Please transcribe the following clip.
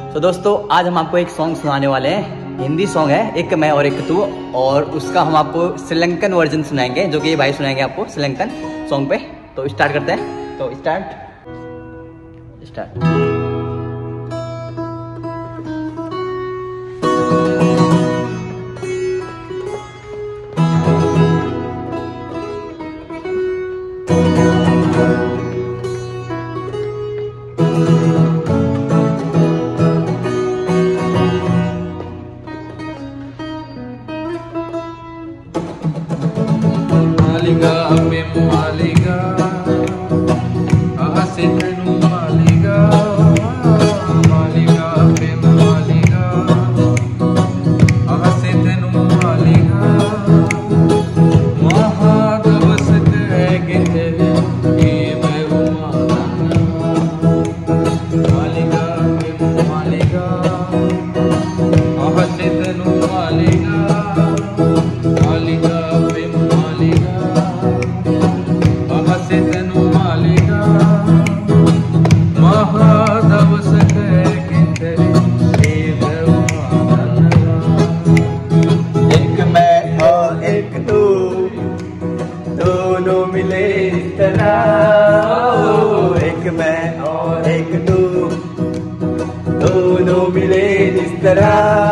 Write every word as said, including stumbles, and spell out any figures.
तो दोस्तों आज हम आपको एक सॉन्ग सुनाने वाले हैं। हिंदी सॉन्ग है, एक मैं और एक तू, और उसका हम आपको श्रीलंकन वर्जन सुनाएंगे, जो कि ये भाई सुनाएंगे आपको श्रीलंकन सॉन्ग पे। तो स्टार्ट करते हैं। तो start start Maliga, bem maliga, asetanu maliga, maliga, bem maliga, asetanu maliga, mahadavas kehte ye main umana, maliga, bem maliga, asetanu maliga, maliga, bem maliga. एक मैं और एक तू, दोनों मिले इस तरह। एक मैं और एक तू, दोनों मिले इस तरह।